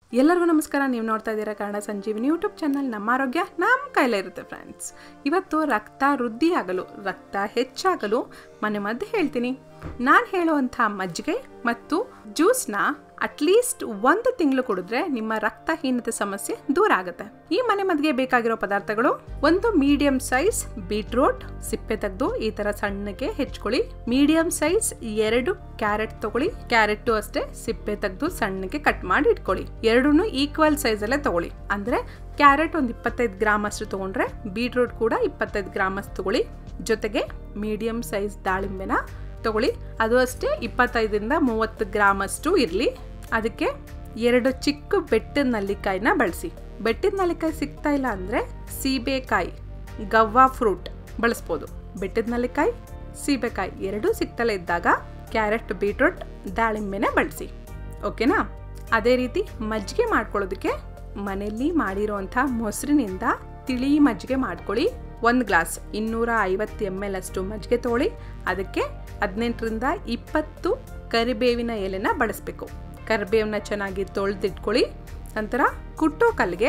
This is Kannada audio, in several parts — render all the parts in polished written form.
ಎಲ್ಲರಿಗೂ ನಮಸ್ಕಾರ. ನೀವು ನೋಡ್ತಾ ಇದ್ದೀರಾ ಕನ್ನಡ ಸಂಜೀವಿನಿ ಯೂಟ್ಯೂಬ್ ಚಾನಲ್. ನಮ್ಮ ಆರೋಗ್ಯ ನಮ್ಮ ಕೈಲೇ ಇರುತ್ತೆ ಫ್ರೆಂಡ್ಸ್. ಇವತ್ತು ರಕ್ತ ವೃದ್ಧಿಯಾಗಲು, ರಕ್ತ ಹೆಚ್ಚಾಗಲು ಮನೆ ಮದ್ದು ಹೇಳ್ತೀನಿ. ನಾನು ಹೇಳುವಂಥ ಮಜ್ಜಿಗೆ ಮತ್ತು ಜ್ಯೂಸ್ನ ಅಟ್ಲೀಸ್ಟ್ 1 ತಿಂಗಳು ಕುಡಿದ್ರೆ ನಿಮ್ಮ ರಕ್ತಹೀನತೆ ಸಮಸ್ಯೆ ದೂರ ಆಗುತ್ತೆ. ಈ ಮನೆ ಮದ್ದಿಗೆ ಬೇಕಾಗಿರೋ ಪದಾರ್ಥಗಳು: ಒಂದು ಮೀಡಿಯಂ ಸೈಜ್ ಬೀಟ್ರೂಟ್, ಸಿಪ್ಪೆ ತೆಗೆದು ಈ ತರ ಸಣ್ಣಗೆ ಹೆಚ್ಚಿಕೊಳ್ಳಿ. ಮೀಡಿಯಂ ಸೈಜ್ 2 ಕ್ಯಾರೆಟ್ ತಗೊಳ್ಳಿ, ಕ್ಯಾರೆಟ್ ಅಷ್ಟೇ ಸಿಪ್ಪೆ ತೆಗೆದು ಸಣ್ಣಗೆ ಕಟ್ ಮಾಡಿ ಇಟ್ಕೊಳ್ಳಿ. ಎರಡನ್ನೂ ಈಕ್ವಲ್ ಸೈಜ್ ಅಲ್ಲೇ ತಗೊಳ್ಳಿ. ಅಂದ್ರೆ ಕ್ಯಾರೆಟ್ ಒಂದು 25 ಗ್ರಾಮ್ ಅಷ್ಟು ತಗೊಂಡ್ರೆ ಬೀಟ್ರೂಟ್ ಕೂಡ 25 ಗ್ರಾಮ್ ಅಷ್ಟು ತಗೊಳ್ಳಿ. ಜೊತೆಗೆ ಮೀಡಿಯಂ ಸೈಜ್ ದಾಳಿಂಬೆನ ತಗೊಳ್ಳಿ, ಅದು ಅಷ್ಟೇ 25ರಿಂದ 30 ಗ್ರಾಮ್ ಅಷ್ಟು ಇರಲಿ. ಅದಕ್ಕೆ 2 ಚಿಕ್ಕ ಬೆಟ್ಟದ ನಲ್ಲಿಕಾಯಿನ ಬಳಸಿ. ಬೆಟ್ಟದ ನಲ್ಲಿಕಾಯಿ ಸಿಗ್ತಾ ಇಲ್ಲ ಅಂದರೆ ಸೀಬೆಕಾಯಿ, ಗವ್ವಾ ಫ್ರೂಟ್ ಬಳಸ್ಬೋದು. ಬೆಟ್ಟದ ನಲ್ಲಿಕಾಯಿ, ಸೀಬೆಕಾಯಿ ಎರಡೂ ಸಿಗ್ತಲೇ ಇದ್ದಾಗ ಕ್ಯಾರೆಟ್, ಬೀಟ್ರೂಟ್, ದಾಳಿಂಬೆನೇ ಬಳಸಿ. ಓಕೆನಾ? ಅದೇ ರೀತಿ ಮಜ್ಜಿಗೆ ಮಾಡ್ಕೊಳ್ಳೋದಕ್ಕೆ ಮನೆಯಲ್ಲಿ ಮಾಡಿರೋಂಥ ಮೊಸರಿನಿಂದ ತಿಳಿ ಮಜ್ಜಿಗೆ ಮಾಡ್ಕೊಳ್ಳಿ. 1 ಗ್ಲಾಸ್ 250 ml ಅಷ್ಟು ಮಜ್ಜಿಗೆ ತಗೊಳ್ಳಿ. ಅದಕ್ಕೆ 18ರಿಂದ 20 ಕರಿಬೇವಿನ ಎಲೆನ ಬಳಸಬೇಕು. ಕರಿಬೇವನ್ನ ಚೆನ್ನಾಗಿ ತೊಳೆದಿಟ್ಕೊಳ್ಳಿ. ನಂತರ ಕುಟ್ಟೋ ಕಲ್ಲಿಗೆ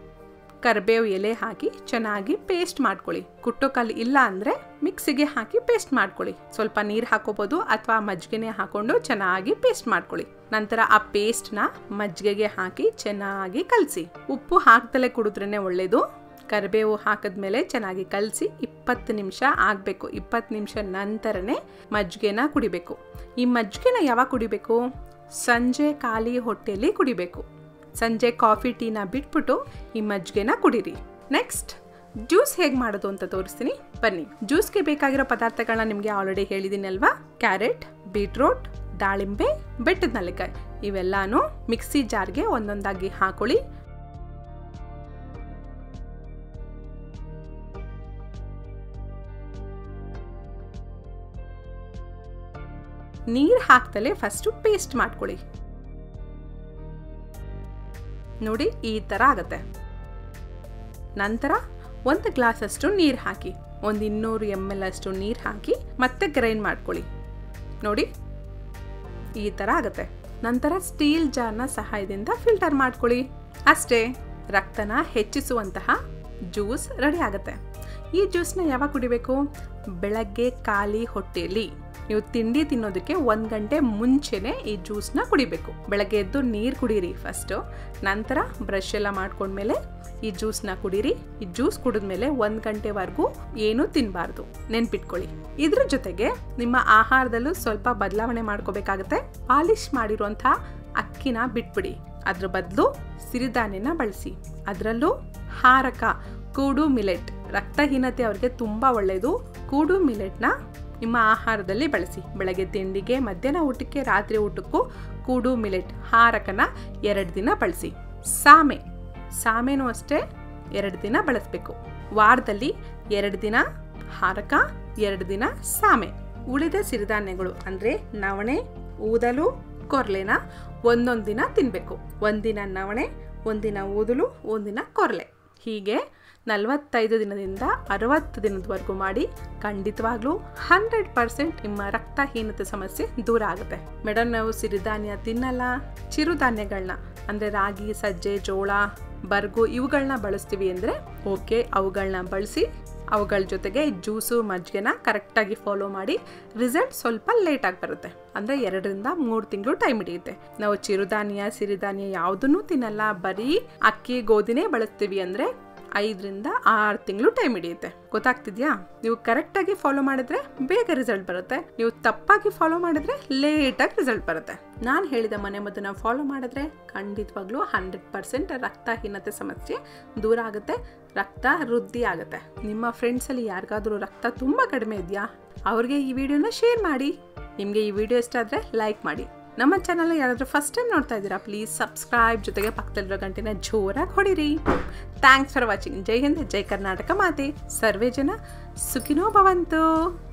ಕರಿಬೇವು ಎಲೆ ಹಾಕಿ ಚೆನ್ನಾಗಿ ಪೇಸ್ಟ್ ಮಾಡ್ಕೊಳ್ಳಿ. ಕುಟ್ಟೋ ಕಲ್ಲು ಇಲ್ಲ ಅಂದರೆ ಮಿಕ್ಸಿಗೆ ಹಾಕಿ ಪೇಸ್ಟ್ ಮಾಡ್ಕೊಳ್ಳಿ. ಸ್ವಲ್ಪ ನೀರು ಹಾಕೋಬೋದು ಅಥವಾ ಮಜ್ಜಿಗೆನೆ ಹಾಕೊಂಡು ಚೆನ್ನಾಗಿ ಪೇಸ್ಟ್ ಮಾಡ್ಕೊಳ್ಳಿ. ನಂತರ ಆ ಪೇಸ್ಟ್ನ ಮಜ್ಜಿಗೆಗೆ ಹಾಕಿ ಚೆನ್ನಾಗಿ ಕಲಸಿ. ಉಪ್ಪು ಹಾಕ್ದಲೇ ಕುಡಿದ್ರೇ ಒಳ್ಳೆಯದು. ಕರಿಬೇವು ಹಾಕಿದ್ಮೇಲೆ ಚೆನ್ನಾಗಿ ಕಲಸಿ 20 ನಿಮಿಷ ಆಗಬೇಕು. 20 ನಿಮಿಷ ನಂತರನೇ ಮಜ್ಜಿಗೆನ ಕುಡಿಬೇಕು. ಈ ಮಜ್ಜಿಗೆನ ಯಾವಾಗ ಕುಡಿಬೇಕು? ಸಂಜೆ ಖಾಲಿ ಹೊಟ್ಟೆಯಲ್ಲಿ ಕುಡಿಬೇಕು. ಸಂಜೆ ಕಾಫಿ ಟೀನ ಬಿಟ್ಬಿಟ್ಟು ಈ ಮಜ್ಜಿಗೆನ ಕುಡೀರಿ. ನೆಕ್ಸ್ಟ್ ಜ್ಯೂಸ್ ಹೇಗೆ ಮಾಡೋದು ಅಂತ ತೋರಿಸ್ತೀನಿ, ಬನ್ನಿ. ಜ್ಯೂಸ್ಗೆ ಬೇಕಾಗಿರೋ ಪದಾರ್ಥಗಳನ್ನ ನಿಮಗೆ ಆಲ್ರೆಡಿ ಹೇಳಿದ್ದೀನಿ ಅಲ್ವಾ? ಕ್ಯಾರೆಟ್, ಬೀಟ್ರೂಟ್, ದಾಳಿಂಬೆ, ಬೆಟ್ಟದ ನಲ್ಲಿಕಾಯಿ ಇವೆಲ್ಲಾನು ಮಿಕ್ಸಿ ಜಾರ್ಗೆ ಒಂದೊಂದಾಗಿ ಹಾಕೊಳ್ಳಿ. ನೀರು ಹಾಕ್ದಲೇ ಫಸ್ಟು ಪೇಸ್ಟ್ ಮಾಡ್ಕೊಳ್ಳಿ. ನೋಡಿ ಈ ಥರ ಆಗುತ್ತೆ. ನಂತರ 1 ಗ್ಲಾಸ್ ಅಷ್ಟು ನೀರು ಹಾಕಿ, 200 ml ಅಷ್ಟು ನೀರು ಹಾಕಿ ಮತ್ತೆ ಗ್ರೈಂಡ್ ಮಾಡ್ಕೊಳ್ಳಿ. ನೋಡಿ ಈ ಥರ ಆಗುತ್ತೆ. ನಂತರ ಸ್ಟೀಲ್ ಜಾರ್ನ ಸಹಾಯದಿಂದ ಫಿಲ್ಟರ್ ಮಾಡ್ಕೊಳ್ಳಿ. ಅಷ್ಟೇ, ರಕ್ತನ ಹೆಚ್ಚಿಸುವಂತಹ ಜ್ಯೂಸ್ ರೆಡಿ ಆಗುತ್ತೆ. ಈ ಜ್ಯೂಸ್ನ ಯಾವಾಗ ಕುಡಿಬೇಕು? ಬೆಳಗ್ಗೆ ಖಾಲಿ ಹೊಟ್ಟೆಯಲ್ಲಿ. ನೀವು ತಿಂಡಿ ತಿನ್ನೋದಕ್ಕೆ 1 ಗಂಟೆ ಮುಂಚೆನೆ ಈ ಜ್ಯೂಸ್ನ ಕುಡಿಬೇಕು. ಬೆಳಗ್ಗೆ ಎದ್ದು ನೀರು ಕುಡೀರಿ ಫಸ್ಟು. ನಂತರ ಬ್ರಷ್ ಎಲ್ಲ ಮಾಡ್ಕೊಂಡ್ಮೇಲೆ ಈ ಜ್ಯೂಸ್ನ ಕುಡೀರಿ. ಈ ಜ್ಯೂಸ್ ಕುಡಿದ್ಮೇಲೆ 1 ಗಂಟೆವರೆಗೂ ಏನೂ ತಿನ್ನಬಾರ್ದು, ನೆನ್ಪಿಟ್ಕೊಳ್ಳಿ. ಇದ್ರ ಜೊತೆಗೆ ನಿಮ್ಮ ಆಹಾರದಲ್ಲೂ ಸ್ವಲ್ಪ ಬದಲಾವಣೆ ಮಾಡ್ಕೋಬೇಕಾಗತ್ತೆ. ಪಾಲಿಶ್ ಮಾಡಿರುವಂಥ ಅಕ್ಕಿನ ಬಿಟ್ಬಿಡಿ. ಅದ್ರ ಬದಲು ಸಿರಿಧಾನ್ಯನ ಬಳಸಿ. ಅದರಲ್ಲೂ ಹಾರಕ, ಕೂಡು ಮಿಲೆಟ್, ರಕ್ತಹೀನತೆ ಅವ್ರಿಗೆ ತುಂಬ ಒಳ್ಳೆಯದು. ಕೂಡು ಮಿಲೆಟ್ನ ನಿಮ್ಮ ಆಹಾರದಲ್ಲಿ ಬಳಸಿ. ಬೆಳಗ್ಗೆ ತಿಂಡಿಗೆ, ಮಧ್ಯಾಹ್ನ ಊಟಕ್ಕೆ, ರಾತ್ರಿ ಊಟಕ್ಕೂ ಕೂಡು ಮಿಲೆಟ್ ಹಾರಕನ 2 ದಿನ ಬಳಸಿ. ಸಾಮೆನೂ ಅಷ್ಟೇ 2 ದಿನ ಬಳಸಬೇಕು. ವಾರದಲ್ಲಿ 2 ದಿನ ಹಾರಕ, 2 ದಿನ ಸಾಮೆ. ಉಳಿದ ಸಿರಿಧಾನ್ಯಗಳು ಅಂದರೆ ನವಣೆ, ಊದಲು, ಕೊರ್ಲೆನ 1 ದಿನ ತಿನ್ನಬೇಕು. 1 ದಿನ ನವಣೆ, 1 ದಿನ ಊದಲು, 1 ದಿನ ಕೊರ್ಲೆ. ಹೀಗೆ 45 ದಿನದಿಂದ 60 ದಿನದವರೆಗೂ ಮಾಡಿ. ಖಂಡಿತವಾಗ್ಲೂ 100% ನಿಮ್ಮ ರಕ್ತಹೀನತೆ ಸಮಸ್ಯೆ ದೂರ ಆಗುತ್ತೆ. ಮೇಡಮ್, ನಾವು ಸಿರಿಧಾನ್ಯ ತಿನ್ನಲ್ಲ, ಚಿರುಧಾನ್ಯಗಳನ್ನ ಅಂದರೆ ರಾಗಿ, ಸಜ್ಜೆ, ಜೋಳ, ಬರ್ಗು ಇವುಗಳನ್ನ ಬಳಸ್ತೀವಿ ಅಂದರೆ ಓಕೆ, ಅವುಗಳನ್ನ ಬಳಸಿ. ಅವುಗಳ ಜೊತೆಗೆ ಜ್ಯೂಸು, ಮಜ್ಜಿಗೆನ ಕರೆಕ್ಟಾಗಿ ಫಾಲೋ ಮಾಡಿ. ರಿಸಲ್ಟ್ ಸ್ವಲ್ಪ ಲೇಟಾಗಿ ಬರುತ್ತೆ. ಅಂದರೆ 2ರಿಂದ 3 ತಿಂಗಳು ಟೈಮ್ ಹಿಡಿಯುತ್ತೆ. ನಾವು ಚಿರುಧಾನ್ಯ, ಸಿರಿಧಾನ್ಯ ಯಾವುದನ್ನು ತಿನ್ನಲ್ಲ, ಬರೀ ಅಕ್ಕಿ, ಗೋಧಿನೇ ಬಳಸ್ತೀವಿ ಅಂದರೆ 5ರಿಂದ 6 ತಿಂಗಳು ಟೈಮ್ ಹಿಡಿಯುತ್ತೆ. ಗೊತ್ತಾಗ್ತಿದ್ಯಾ? ನೀವು ಕರೆಕ್ಟಾಗಿ ಫಾಲೋ ಮಾಡಿದ್ರೆ ಬೇಗ ರಿಸಲ್ಟ್ ಬರುತ್ತೆ. ನೀವು ತಪ್ಪಾಗಿ ಫಾಲೋ ಮಾಡಿದ್ರೆ ಲೇಟಾಗಿ ರಿಸಲ್ಟ್ ಬರುತ್ತೆ. ನಾನು ಹೇಳಿದ ಮನೆ ಮದ್ದನ್ನ ಫಾಲೋ ಮಾಡಿದ್ರೆ ಖಂಡಿತವಾಗ್ಲೂ 100% ರಕ್ತಹೀನತೆ ಸಮಸ್ಯೆ ದೂರ ಆಗುತ್ತೆ, ರಕ್ತ ವೃದ್ಧಿ ಆಗುತ್ತೆ. ನಿಮ್ಮ ಫ್ರೆಂಡ್ಸಲ್ಲಿ ಯಾರಿಗಾದ್ರೂ ರಕ್ತ ತುಂಬ ಕಡಿಮೆ ಇದೆಯಾ? ಅವ್ರಿಗೆ ಈ ವಿಡಿಯೋನ ಶೇರ್ ಮಾಡಿ. ನಿಮಗೆ ಈ ವಿಡಿಯೋ ಇಷ್ಟ ಆದರೆ ಲೈಕ್ ಮಾಡಿ. ನಮ್ಮ ಚಾನಲ್ ಯಾರಾದರೂ ಫಸ್ಟ್ ಟೈಮ್ ನೋಡ್ತಾ ಇದ್ದೀರಾ, ಪ್ಲೀಸ್ ಸಬ್ಸ್ಕ್ರೈಬ್, ಜೊತೆಗೆ ಪಕ್ಕದಲ್ಲಿರೋ ಗಂಟೆನ ಜೋರಾಗಿ ಹೊಡಿರಿ. Thanks for watching. ಜೈ ಹಿಂದ್, ಜೈ ಕರ್ನಾಟಕ ಮಾತೆ. ಸರ್ವೇ ಜನ ಸುಖಿನೋ ಭವಂತು.